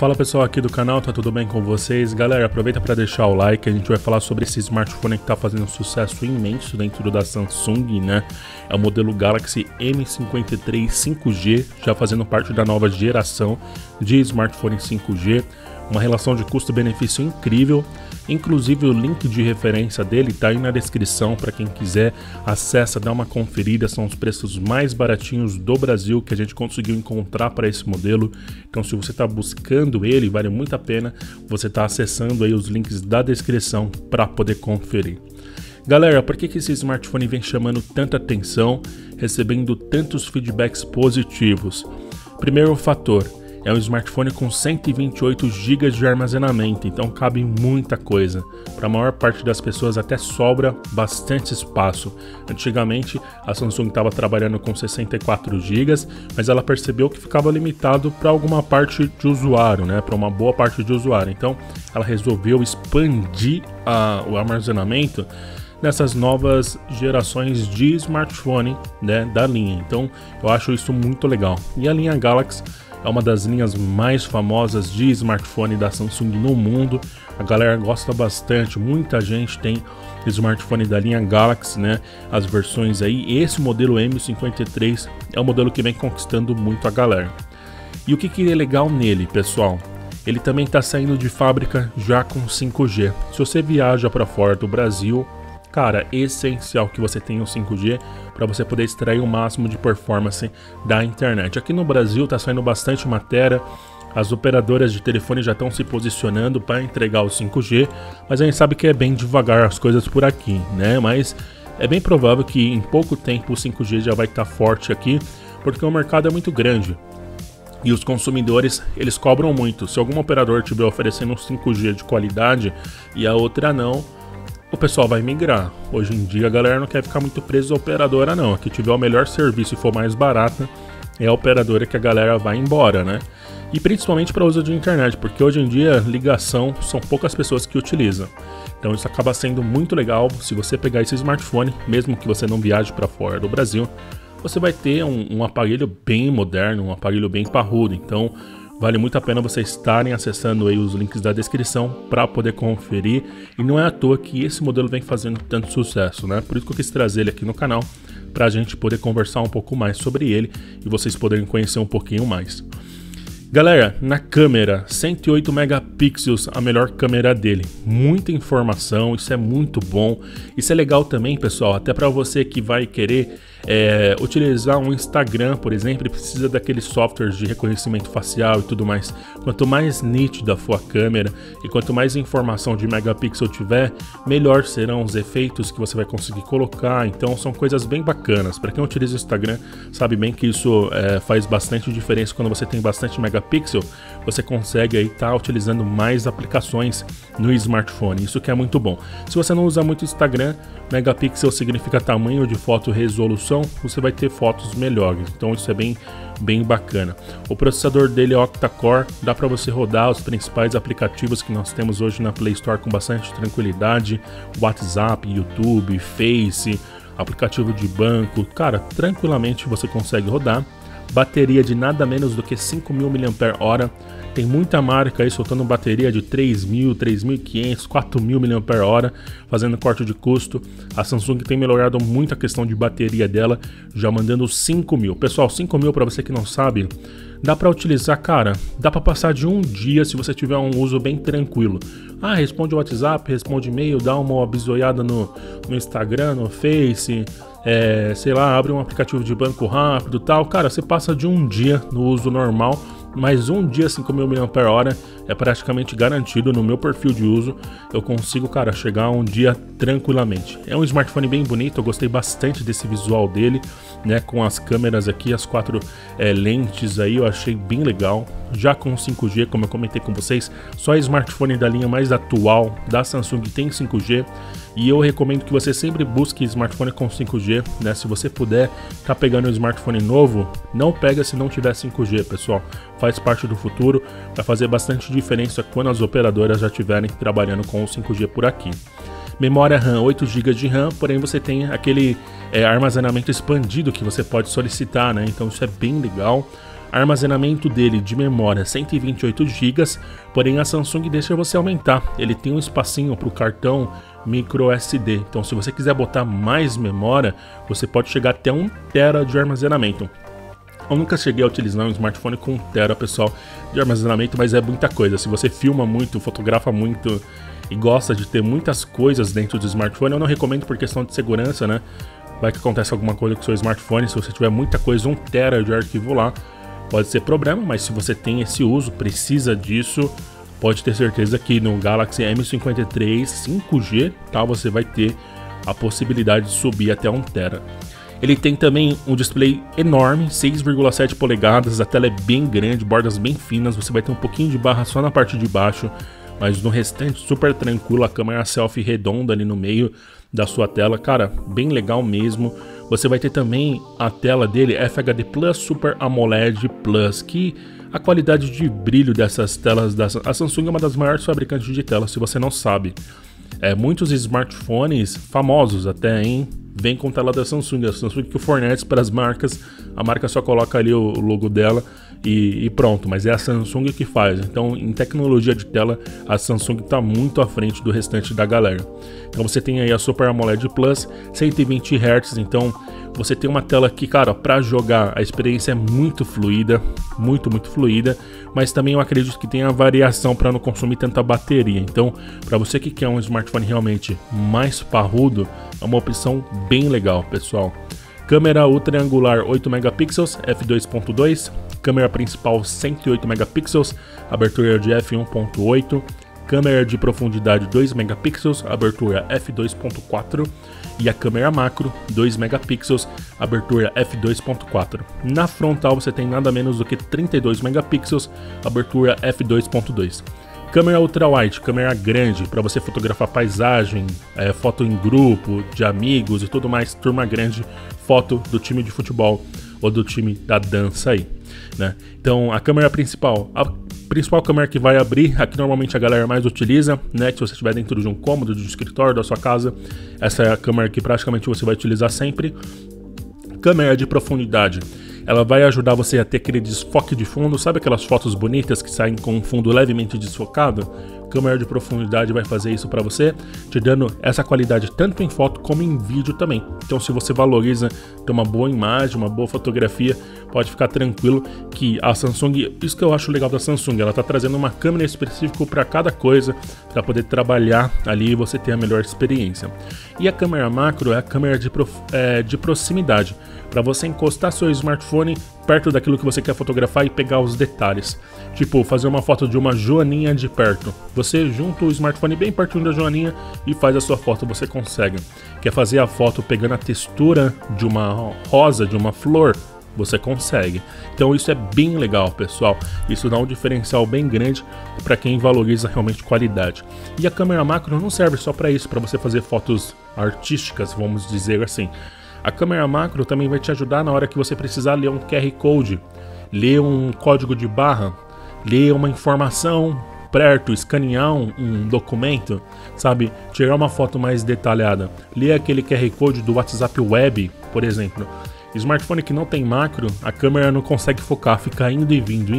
Fala pessoal aqui do canal, tá tudo bem com vocês? Galera, aproveita para deixar o like, a gente vai falar sobre esse smartphone que tá fazendo um sucesso imenso dentro da Samsung, né? É o modelo Galaxy M53 5G, já fazendo parte da nova geração de smartphone 5G. Uma relação de custo-benefício incrível, inclusive o link de referência dele tá aí na descrição para quem quiser, acessa, dá uma conferida, são os preços mais baratinhos do Brasil que a gente conseguiu encontrar para esse modelo. Então se você está buscando ele, vale muito a pena você estar acessando aí os links da descrição para poder conferir. Galera, por que esse smartphone vem chamando tanta atenção, recebendo tantos feedbacks positivos? Primeiro fator, é um smartphone com 128 GB de armazenamento, então cabe muita coisa. Para a maior parte das pessoas até sobra bastante espaço. Antigamente a Samsung estava trabalhando com 64 GB, mas ela percebeu que ficava limitado para alguma parte de usuário, né? Para uma boa parte de usuário. Então ela resolveu expandir o armazenamento nessas novas gerações de smartphone, né, da linha. Então eu acho isso muito legal. E a linha Galaxy é uma das linhas mais famosas de smartphone da Samsung no mundo. A galera gosta bastante, muita gente tem smartphone da linha Galaxy, né? As versões aí. Esse modelo M53 é o modelo que vem conquistando muito a galera. E o que é legal nele, pessoal? Ele também está saindo de fábrica já com 5G. Se você viaja para fora do Brasil, cara, é essencial que você tenha o 5G para você poder extrair o máximo de performance da internet. Aqui no Brasil está saindo bastante matéria, as operadoras de telefone já estão se posicionando para entregar o 5G, mas a gente sabe que é bem devagar as coisas por aqui, né? Mas é bem provável que em pouco tempo o 5G já vai estar forte aqui, porque o mercado é muito grande. E os consumidores, eles cobram muito. Se algum operador estiver oferecendo um 5G de qualidade e a outra não, o pessoal vai migrar. Hoje em dia a galera não quer ficar muito preso à operadora não. A que tiver o melhor serviço e for mais barata é a operadora que a galera vai embora, né? E principalmente para uso de internet, porque hoje em dia ligação são poucas pessoas que utilizam. Então isso acaba sendo muito legal se você pegar esse smartphone, mesmo que você não viaje para fora do Brasil, você vai ter um aparelho bem moderno, um aparelho bem parrudo. Então vale muito a pena vocês estarem acessando aí os links da descrição para poder conferir. E não é à toa que esse modelo vem fazendo tanto sucesso, né? Por isso que eu quis trazer ele aqui no canal, para a gente poder conversar um pouco mais sobre ele e vocês poderem conhecer um pouquinho mais. Galera, na câmera, 108 megapixels, a melhor câmera dele. Muita informação, isso é muito bom. Isso é legal também, pessoal, até para você que vai querer utilizar um Instagram, por exemplo, e precisa daqueles softwares de reconhecimento facial e tudo mais. Quanto mais nítida for a câmera e quanto mais informação de megapixel tiver, melhor serão os efeitos que você vai conseguir colocar. Então são coisas bem bacanas. Para quem utiliza o Instagram, sabe bem que isso faz bastante diferença. Quando você tem bastante megapixel, você consegue aí estar utilizando mais aplicações no smartphone. Isso que é muito bom. Se você não usa muito Instagram, megapixel significa tamanho de foto, resolução, você vai ter fotos melhores. Então isso é bem bacana. O processador dele é octa-core, dá para você rodar os principais aplicativos que nós temos hoje na Play Store com bastante tranquilidade. WhatsApp, YouTube, Face, aplicativo de banco, cara, tranquilamente você consegue rodar. Bateria de nada menos do que 5.000 mAh. Tem muita marca aí soltando bateria de 3.000, 3.500, 4.000 mAh, fazendo corte de custo. A Samsung tem melhorado muito a questão de bateria dela, já mandando 5.000. Pessoal, 5.000, para você que não sabe, dá para utilizar, cara, dá para passar de um dia se você tiver um uso bem tranquilo. Ah, responde o WhatsApp, responde e-mail, dá uma bisoiada no Instagram, no Face, sei lá, abre um aplicativo de banco rápido e tal. Cara, você passa de um dia no uso normal, mas um dia 5.000 mAh é praticamente garantido. No meu perfil de uso eu consigo, cara, chegar a um dia tranquilamente. É um smartphone bem bonito, eu gostei bastante desse visual dele, né, com as câmeras aqui, as 4 lentes aí, eu achei bem legal. Já com 5G, como eu comentei com vocês, só smartphone da linha mais atual da Samsung tem 5G. E eu recomendo que você sempre busque smartphone com 5G, né? Se você puder tá pegando um smartphone novo, não pega se não tiver 5G, pessoal. Faz parte do futuro, vai fazer bastante diferença quando as operadoras já estiverem trabalhando com o 5G por aqui. Memória RAM, 8 GB de RAM, porém você tem aquele armazenamento expandido que você pode solicitar, né? Então isso é bem legal. Armazenamento dele de memória 128 GB, porém a Samsung deixa você aumentar. Ele tem um espacinho para o cartão micro SD. Então se você quiser botar mais memória, você pode chegar até 1 TB de armazenamento. Eu nunca cheguei a utilizar um smartphone com 1 TB, pessoal, de armazenamento, mas é muita coisa. Se você filma muito, fotografa muito e gosta de ter muitas coisas dentro do smartphone, eu não recomendo por questão de segurança, né? Vai que acontece alguma coisa com o seu smartphone, se você tiver muita coisa, 1 TB de arquivo lá, pode ser problema, mas se você tem esse uso, precisa disso, pode ter certeza que no Galaxy M53 5G, tá, você vai ter a possibilidade de subir até 1 TB. Ele tem também um display enorme, 6,7 polegadas, a tela é bem grande, bordas bem finas, você vai ter um pouquinho de barra só na parte de baixo, mas no restante super tranquilo, a câmera selfie redonda ali no meio da sua tela, cara, bem legal mesmo. Você vai ter também a tela dele FHD Plus Super AMOLED Plus, que a qualidade de brilho dessas telas, a Samsung é uma das maiores fabricantes de telas, se você não sabe. Muitos smartphones famosos até, hein, vem com tela da Samsung, a Samsung que fornece para as marcas, a marca só coloca ali o logo dela e pronto, mas é a Samsung que faz. Então em tecnologia de tela a Samsung está muito à frente do restante da galera. Então você tem aí a Super AMOLED Plus 120 Hz, então você tem uma tela que, cara, para jogar a experiência é muito fluida, muito fluida, mas também eu acredito que tem a variação para não consumir tanta bateria. Então para você que quer um smartphone realmente mais parrudo, é uma opção bem legal, pessoal. Câmera ultra angular 8 megapixels, f2.2, câmera principal 108 megapixels, abertura de f1.8, câmera de profundidade 2 megapixels, abertura f2.4 e a câmera macro 2 megapixels, abertura f2.4. Na frontal você tem nada menos do que 32 megapixels, abertura f2.2. Câmera ultra-wide, câmera grande, para você fotografar paisagem, foto em grupo, de amigos e tudo mais, turma grande, foto do time de futebol ou do time da dança aí, né? Então a câmera principal, a principal câmera que vai abrir, aqui normalmente a galera mais utiliza, né? Se você estiver dentro de um cômodo, de um escritório da sua casa, essa é a câmera que praticamente você vai utilizar sempre. Câmera de profundidade. Ela vai ajudar você a ter aquele desfoque de fundo, sabe aquelas fotos bonitas que saem com um fundo levemente desfocado? Câmera de profundidade vai fazer isso para você, te dando essa qualidade tanto em foto como em vídeo também. Então se você valoriza ter uma boa imagem, uma boa fotografia, pode ficar tranquilo que a Samsung, isso que eu acho legal da Samsung, ela tá trazendo uma câmera específica para cada coisa, para poder trabalhar ali e você ter a melhor experiência. E a câmera macro é a câmera de proximidade, para você encostar seu smartphone perto daquilo que você quer fotografar e pegar os detalhes. Tipo, fazer uma foto de uma joaninha de perto. Você junta o smartphone bem pertinho da joaninha e faz a sua foto, você consegue. Quer fazer a foto pegando a textura de uma rosa, de uma flor? Você consegue. Então isso é bem legal, pessoal. Isso dá um diferencial bem grande para quem valoriza realmente qualidade. E a câmera macro não serve só para isso, para você fazer fotos artísticas, vamos dizer assim. A câmera macro também vai te ajudar na hora que você precisar ler um QR Code, ler um código de barra, ler uma informação perto, escanear um documento, sabe? Tirar uma foto mais detalhada, ler aquele QR Code do WhatsApp Web, por exemplo. Smartphone que não tem macro, a câmera não consegue focar, fica indo e vindo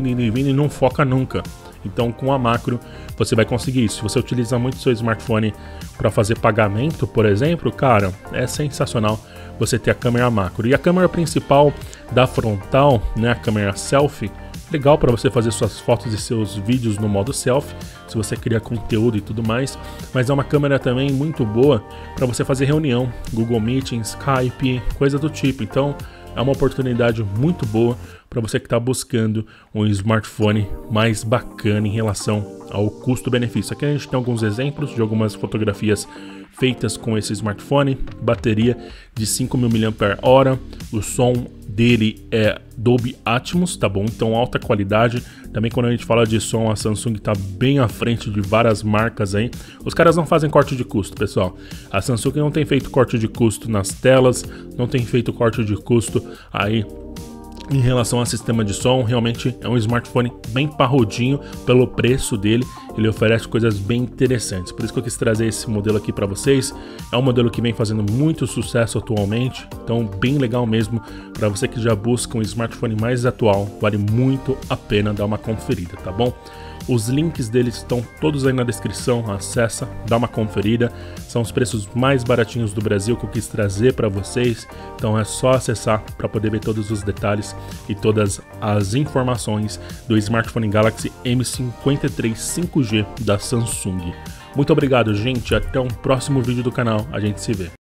e não foca nunca. Então com a macro você vai conseguir isso. Se você utiliza muito seu smartphone para fazer pagamento, por exemplo, cara, é sensacional você ter a câmera macro. E a câmera principal da frontal, né, a câmera selfie, legal para você fazer suas fotos e seus vídeos no modo selfie, se você cria conteúdo e tudo mais, mas é uma câmera também muito boa para você fazer reunião, Google Meet, Skype, coisa do tipo. Então é uma oportunidade muito boa para você que está buscando um smartphone mais bacana em relação ao custo-benefício. Aqui a gente tem alguns exemplos de algumas fotografias feitas com esse smartphone. Bateria de 5.000 mAh, o som dele é Dolby Atmos, tá bom? Então alta qualidade. Também quando a gente fala de som, a Samsung tá bem à frente de várias marcas aí. Os caras não fazem corte de custo, pessoal. A Samsung não tem feito corte de custo nas telas, não tem feito corte de custo aí Em relação ao sistema de som, realmente é um smartphone bem parrudinho pelo preço dele, ele oferece coisas bem interessantes, por isso que eu quis trazer esse modelo aqui para vocês. É um modelo que vem fazendo muito sucesso atualmente, então bem legal mesmo. Para você que já busca um smartphone mais atual, vale muito a pena dar uma conferida, tá bom? Os links deles estão todos aí na descrição, acessa, dá uma conferida. São os preços mais baratinhos do Brasil que eu quis trazer para vocês, então é só acessar para poder ver todos os detalhes e todas as informações do smartphone Galaxy M53 5G da Samsung. Muito obrigado, gente, até um próximo vídeo do canal, a gente se vê.